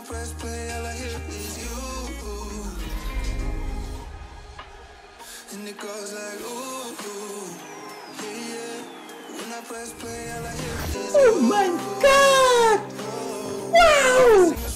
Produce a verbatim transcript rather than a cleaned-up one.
press play, all I hear is you. And it goes like ooh, ooh, yeah, yeah. When I press play, all I hear is you. Oh my God! Wow!